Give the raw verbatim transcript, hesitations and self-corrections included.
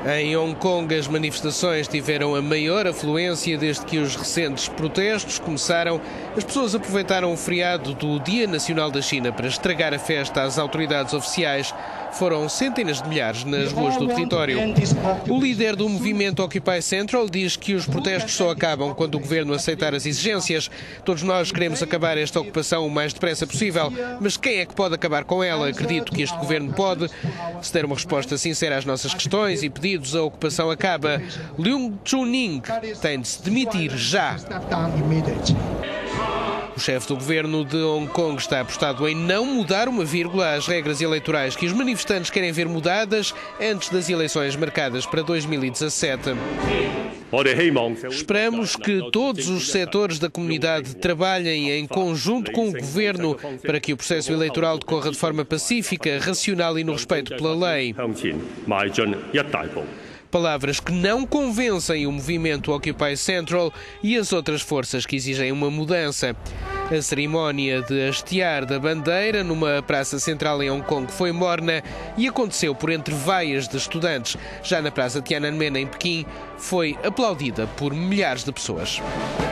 Em Hong Kong, as manifestações tiveram a maior afluência desde que os recentes protestos começaram. As pessoas aproveitaram o feriado do Dia Nacional da China para estragar a festa às autoridades oficiais. Foram centenas de milhares nas ruas do território. O líder do movimento Occupy Central diz que os protestos só acabam quando o governo aceitar as exigências. Todos nós queremos acabar esta ocupação o mais depressa possível, mas quem é que pode acabar com ela? Acredito que este governo pode. Se der uma resposta sincera às nossas questões e pedidos, a ocupação acaba. Leung Chun-ning tem de se demitir já. O chefe do governo de Hong Kong está apostado em não mudar uma vírgula às regras eleitorais que os manifestantes querem ver mudadas antes das eleições marcadas para dois mil e dezassete. Esperamos que todos os setores da comunidade trabalhem em conjunto com o governo para que o processo eleitoral decorra de forma pacífica, racional e no respeito pela lei. Palavras que não convencem o movimento Occupy Central e as outras forças que exigem uma mudança. A cerimónia de hastear da bandeira numa praça central em Hong Kong foi morna e aconteceu por entre vaias de estudantes. Já na praça Tiananmen, em Pequim, foi aplaudida por milhares de pessoas.